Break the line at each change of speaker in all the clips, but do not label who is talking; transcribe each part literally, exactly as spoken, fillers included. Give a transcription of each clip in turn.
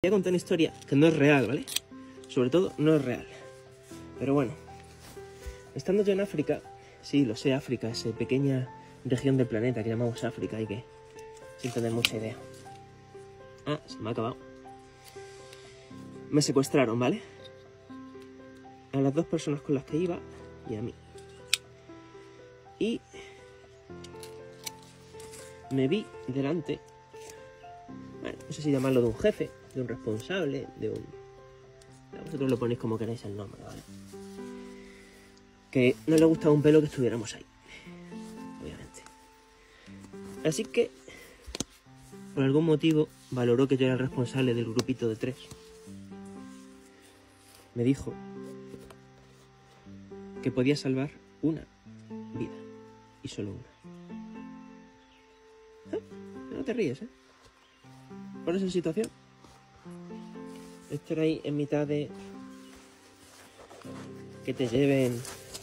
Voy a contar una historia que no es real, ¿vale? Sobre todo, no es real. Pero bueno, estando yo en África, sí, lo sé, África, esa pequeña región del planeta que llamamos África y que sin tener mucha idea. Ah, se me ha acabado. Me secuestraron, ¿vale? A las dos personas con las que iba y a mí. Y me vi delante, bueno, no sé si llamarlo de un jefe, de un responsable, de un... Vosotros lo ponéis como queráis el nombre, ¿vale? Que no le gustaba un pelo que estuviéramos ahí, obviamente. Así que, por algún motivo, valoró que yo era el responsable del grupito de tres. Me dijo que podía salvar una vida, y solo una. ¿Eh? No te ríes, ¿eh? Por esa situación. Estar ahí en mitad de... que te lleven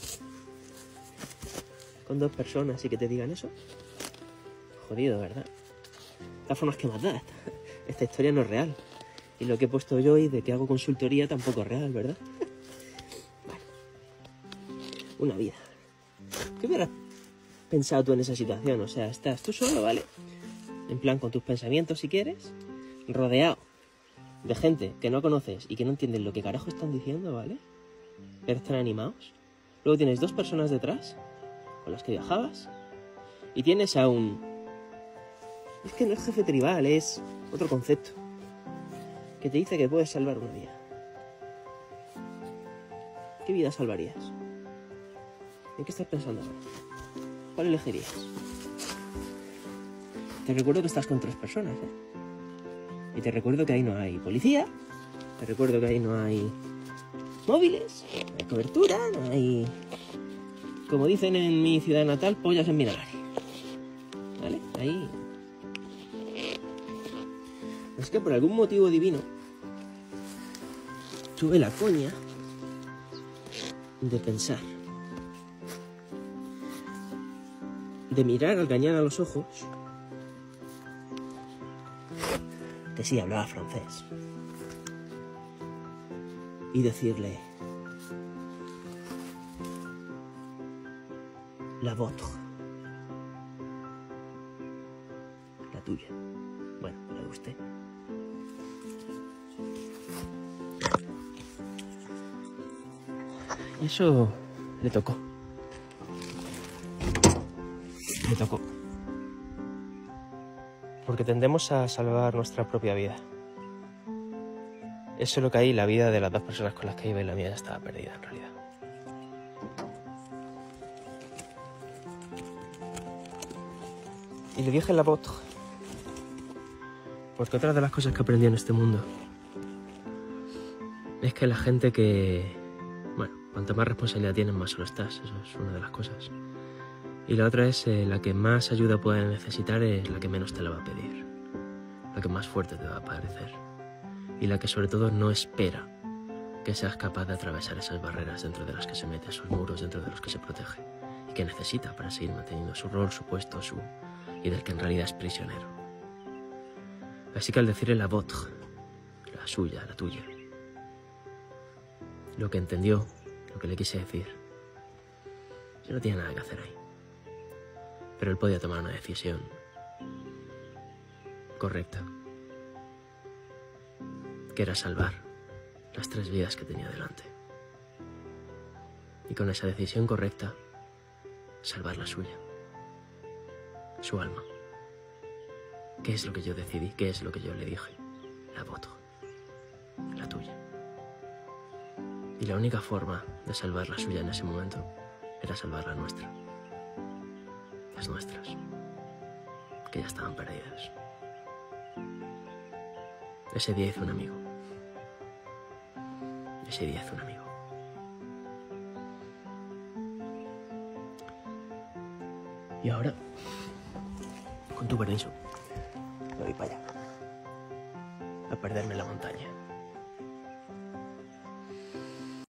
con dos personas y que te digan eso. Jodido, ¿verdad? De todas formas, ¿qué más da? Esta, esta historia no es real. Y lo que he puesto yo y de que hago consultoría tampoco es real, ¿verdad? Vale. Una vida. ¿Qué hubieras pensado tú en esa situación? O sea, estás tú solo, ¿vale? En plan, con tus pensamientos, si quieres, rodeado de gente que no conoces y que no entienden lo que carajo están diciendo, ¿vale? Pero están animados. Luego tienes dos personas detrás con las que viajabas y tienes a un... Es que no es jefe tribal, es otro concepto que te dice que puedes salvar una vida. ¿Qué vida salvarías? ¿En qué estás pensando ahora? ¿Cuál elegirías? Te recuerdo que estás con tres personas, ¿eh? Y te recuerdo que ahí no hay policía, te recuerdo que ahí no hay móviles, no hay cobertura, no hay, como dicen en mi ciudad natal, pollas en vinagre. ¿Vale? Ahí... Es que por algún motivo divino tuve la coña de pensar, de mirar al gañán a los ojos, que sí hablaba francés, y decirle: la vôtre, la tuya, bueno, la de usted. Y eso le tocó. Le tocó. Porque tendemos a salvar nuestra propia vida. Eso es lo que hay, la vida de las dos personas con las que iba y la mía ya estaba perdida en realidad. Y le dije la vôtre. Porque otra de las cosas que aprendí en este mundo es que la gente que... Bueno, cuanto más responsabilidad tienes, más solo estás. Eso es una de las cosas. Y la otra es eh, la que más ayuda puedes necesitar es la que menos te la va a pedir. La que más fuerte te va a parecer. Y la que sobre todo no espera que seas capaz de atravesar esas barreras dentro de las que se mete, esos muros dentro de los que se protege. Y que necesita para seguir manteniendo su rol, su puesto, su... y del que en realidad es prisionero. Así que al decirle la vôtre, la suya, la tuya, lo que entendió, lo que le quise decir, yo no tenía nada que hacer ahí. Pero él podía tomar una decisión correcta, que era salvar las tres vidas que tenía delante. Y con esa decisión correcta, salvar la suya, su alma. ¿Qué es lo que yo decidí? ¿Qué es lo que yo le dije? La vôtre, la tuya. Y la única forma de salvar la suya en ese momento era salvar la nuestra. Las nuestras, que ya estaban perdidas. Ese día hice un amigo. Ese día hice un amigo. Y ahora, con tu permiso, me voy para allá. A perderme en la montaña.